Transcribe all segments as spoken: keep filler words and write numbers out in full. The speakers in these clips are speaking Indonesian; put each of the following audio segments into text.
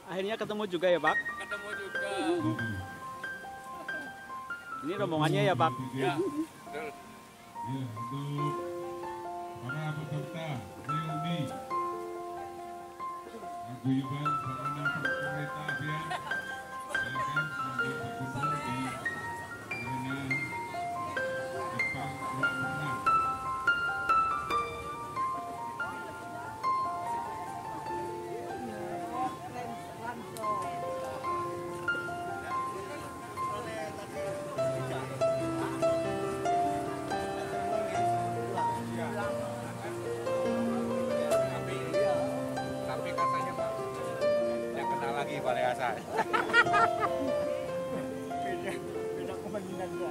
Akhirnya ketemu juga ya Pak? Ketemu juga. Ini rombongannya ya Pak? Ya, betul. Ya, untuk para peserta reuni paguyuban sarana kereta apian, silakan sambil berkumpul di arena depan ruang renang. Tapi katanya Pak, tidak kenal lagi Balai Asar. Beda, beda kepentingan ya.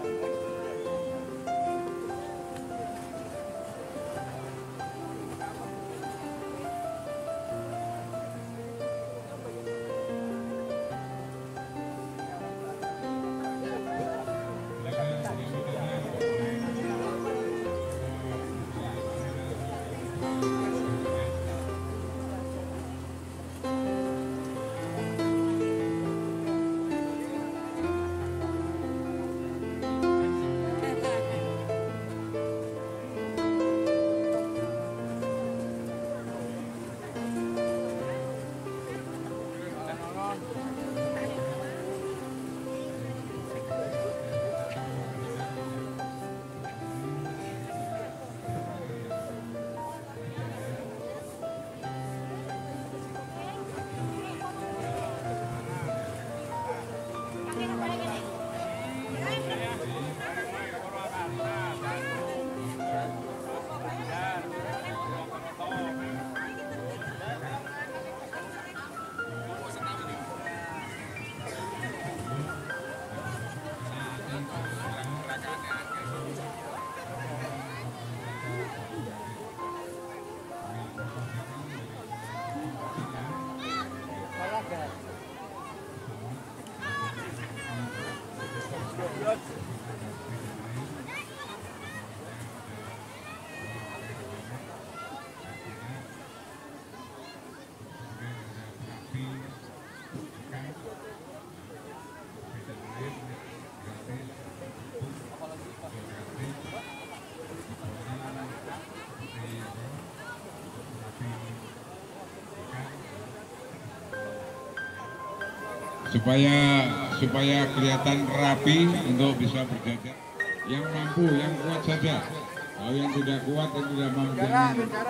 supaya supaya kelihatan rapi untuk bisa berjajar. Yang mampu, yang kuat saja. Kalau yang tidak kuat dan tidak mampu, jangan.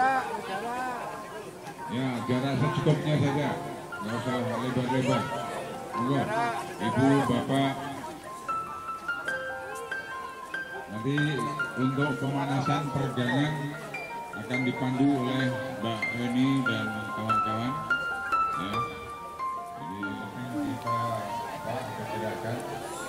Ya, jarak secukupnya saja, nggak usah lebar-lebar. Monggo, ibu, bapak. Nanti untuk pemanasan peregangan akan dipandu oleh Mbak Eni dan kawan-kawan. Ya. Jadi kita Pak perkirakan.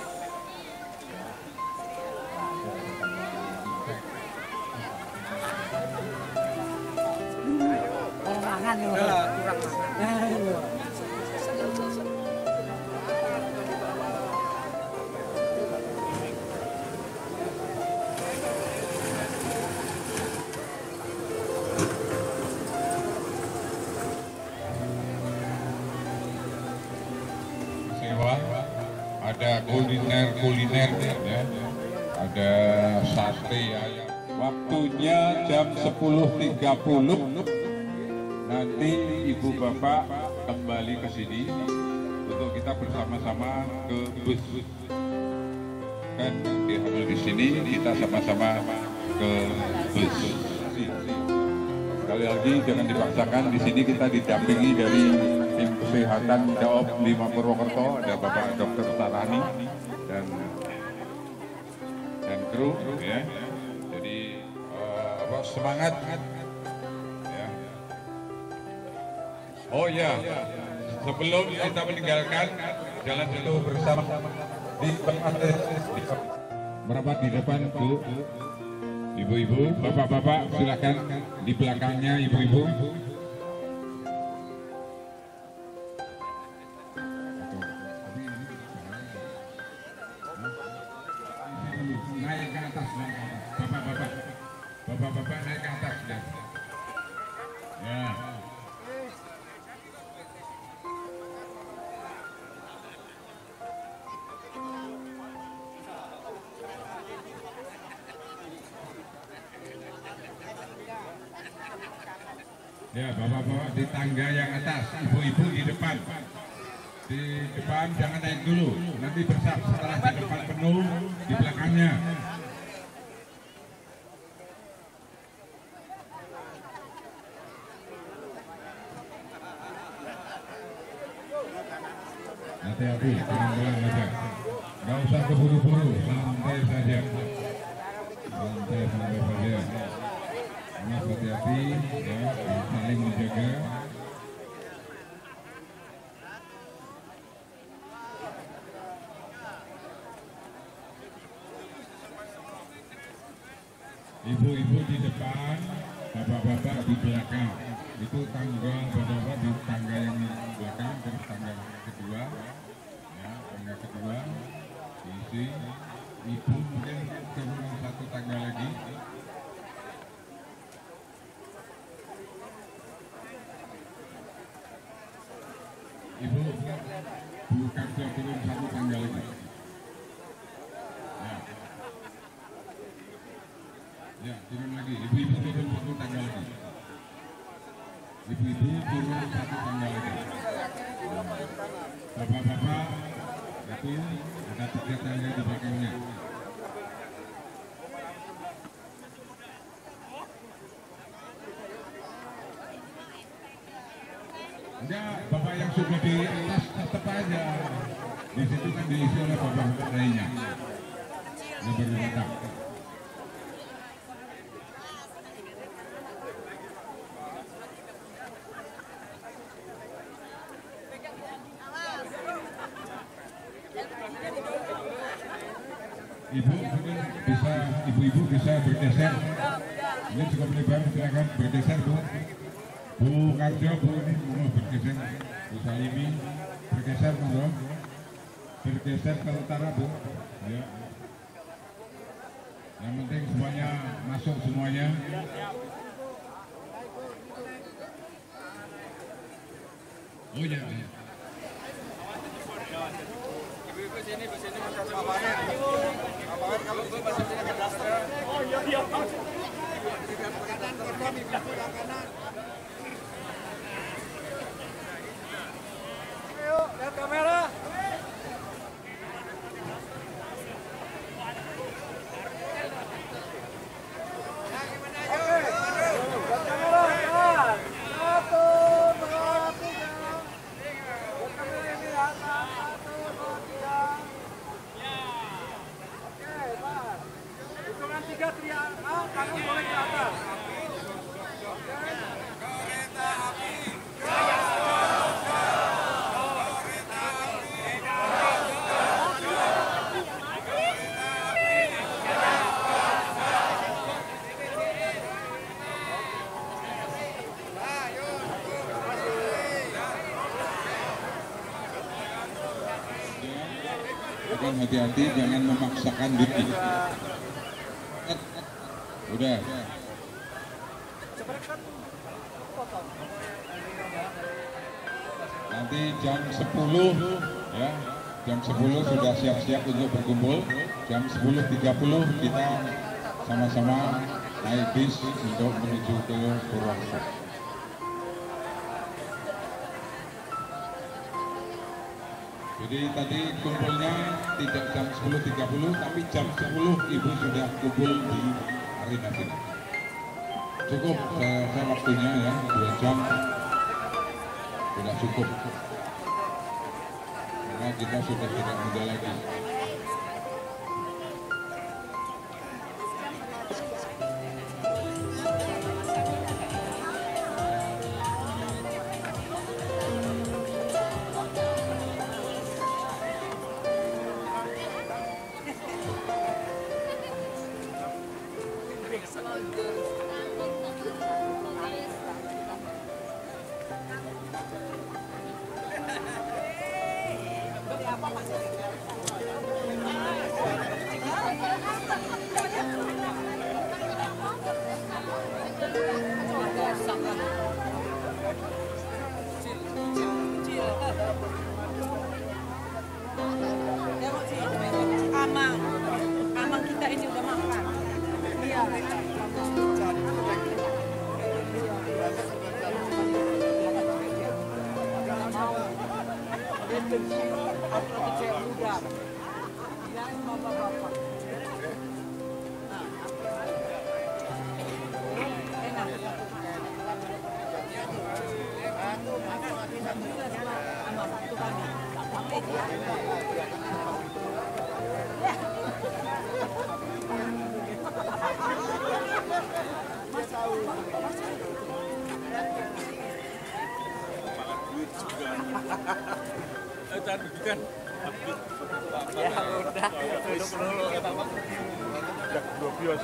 Sewa, ada kuliner-kuliner ya, ada sate ayam. Waktunya jam sepuluh tiga puluh. Nanti ibu bapak kembali ke sini untuk kita bersama-sama ke bus. Kan diambil di sini, kita sama-sama ke bus. Sekali lagi jangan dipaksakan, di sini kita didampingi dari tim kesehatan Daob lima Purwokerto, ada Bapak Dokter Sarani dan dan kru ya. Jadi uh, semangat. Oh ya, sebelum kita meninggalkan jalan itu bersama di merapat di depan Bu, ibu-ibu, bapak-bapak silakan di belakangnya ibu-ibu. Naik ke atas, bapak-bapak, bapak-bapak naik ke atas ya. Ya. Ya, bapak-bapak di tangga yang atas, ibu-ibu di depan. Di depan jangan naik dulu, nanti bersab setelah di depan penuh di belakangnya. Hati-hati, pelan-pelan aja. Nggak usah keburu-buru, santai saja. Santai-santai saja. Mas hati-hati, ya, saling menjaga. Ibu-ibu di depan, bapak-bapak di belakang. Itu tangga bapak-bapak di tangga yang belakang, terus tangga kedua, ya, tangga kedua diisi. Ibu mungkin turun satu tangga lagi. Ibu, Bu Karjo turun satu tangga lagi. Ya. Ya, turun lagi. Ibu-ibu turun satu tangga lagi. Ibu-ibu turun satu tangga lagi. Bapak-bapak, itu ada tiga tangga di belakangnya. Enggak, bapak yang sudah di atas tetap aja. Di situ kan diisi oleh bapak-bapak lainnya. Yang berumah tangga. Ibu bisa, ibu-ibu bisa bergeser. Ini cukup lebar, silakan bergeser, Bu. Bu Karjo, Bu ini mau bergeser. Bu Salimi bergeser, Bu. Bergeser ke utara, Bu. Ya. Yang penting semuanya masuk semuanya. Oh ya. Ibu-ibu sini, di sini makan paparan. Paparan kalau gue masih sini ke daster. Oh iya iya. Kanan, korban ibu-ibu yang kanan. Ayo, lihat kamera. Tiga teriak, ah, tangan boleh ke atas. Kereta api. Akan hati-hati, jangan memaksakan diri. Udah. Nanti jam sepuluh ya, jam sepuluh sudah siap-siap untuk berkumpul. Jam sepuluh tiga puluh kita sama-sama naik bis untuk menuju ke Purwokerto. Jadi tadi kumpulnya tidak jam sepuluh tiga puluh, tapi jam sepuluh Ibu sudah kumpul di arena sini. Cukup, saya, saya waktunya ya, dua jam sudah cukup. Karena kita sudah tidak muda lagi. Amang, amang kita ini udah makan. Iya. pensiun, apalagi cewek muda. Yang bapak-bapak. Nah, enak. Sama satu kami. Sampai dia. Eh, jangan begitu. Ya udah, duduk dulu. Udah dua bios.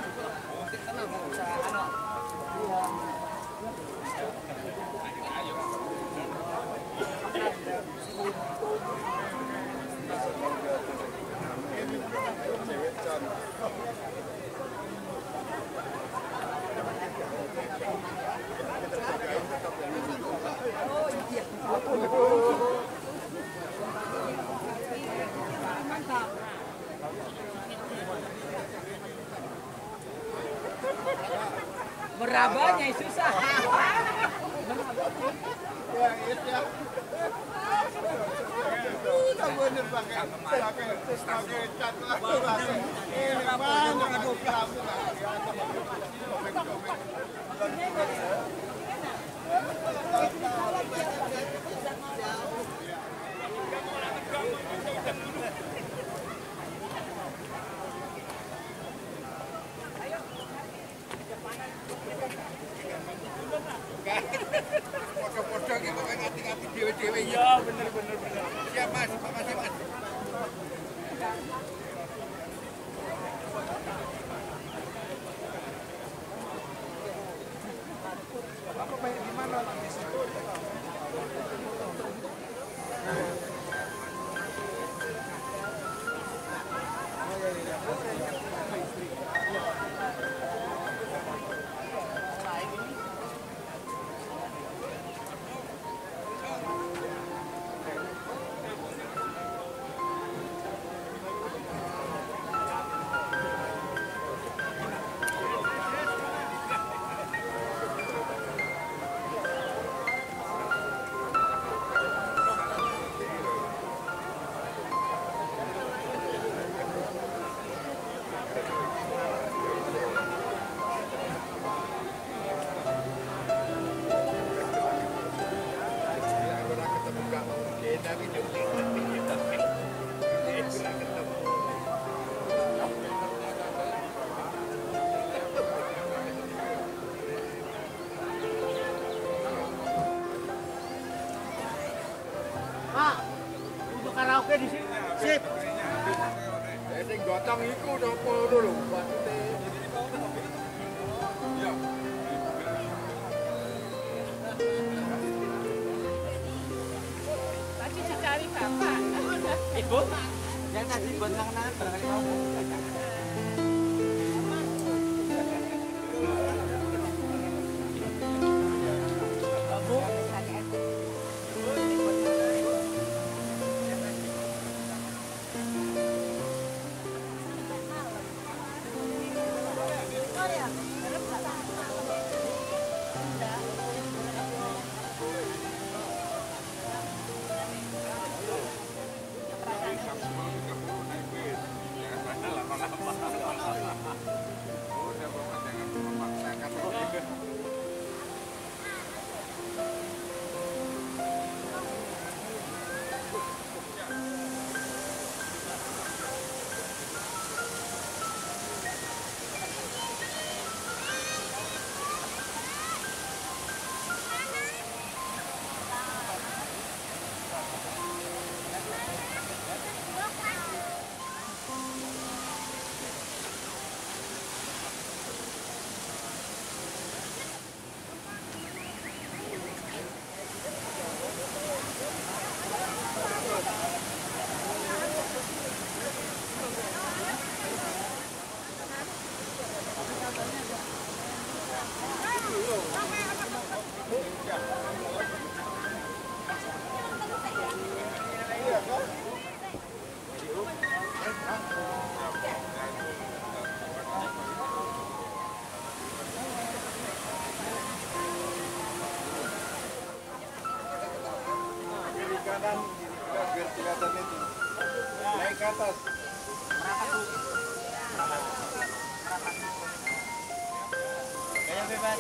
Merabanya susah. Udah bener pakai pakai pakai cat lah. Ini banyak aku kamu. Foto-foto gitu kan ngati-ngati dewe-dewe. Iya, bener bener bener. Siap Mas, makasih Mas. Apa bayar di mana? Pak, untuk karaoke di sini. Sip. Sing gotong iku udah apa lho, maksudnya. Masih dicari bapak. Ibu, yang tadi buat nangan barangkali kamu. kelihatan itu. Naik ke atas. Gaya bebas.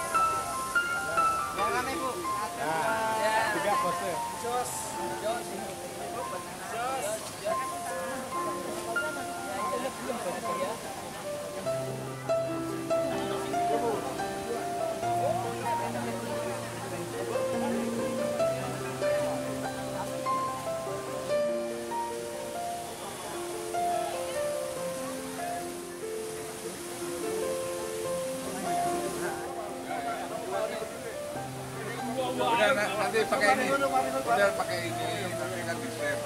Mau kami Bu? Tiga pose. Jos, jos, jos, jos. Udah na- nanti pakai ini. Udah pakai ini. Nanti kan di share.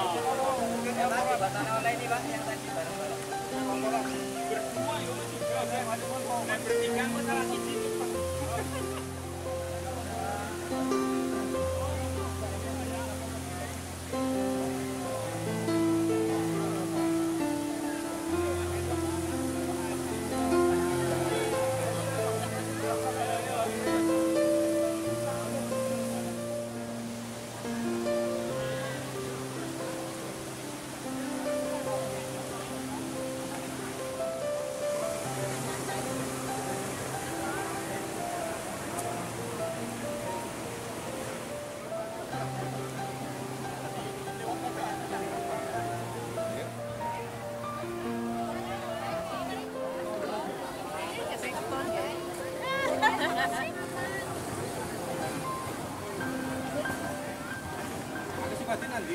Ada si Fatin nanti.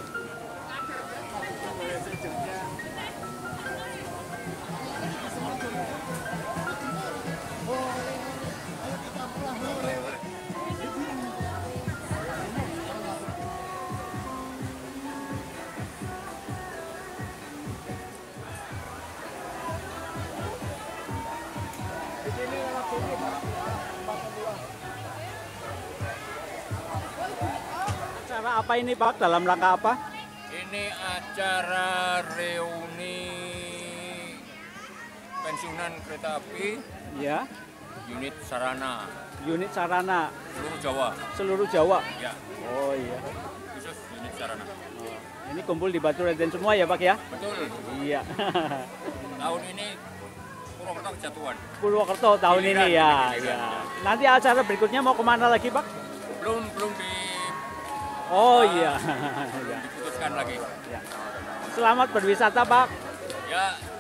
Acara apa ini Pak? Dalam rangka apa? Ini acara reuni pensiunan kereta api Ya, unit Sarana unit Sarana seluruh Jawa. seluruh Jawa. Ya, Oh iya. khusus unit Sarana. Ini kumpul di Batu Raden semua ya Pak ya? Betul. Iya. Tahun ini Purwokerto Kejatuhan. Purwokerto tahun ini Giliran, ya. giliran. Ya. Nanti acara berikutnya mau kemana lagi Pak? Belum belum di, Oh iya. Ya. diputuskan lagi. Ya. Selamat berwisata Pak. Ya,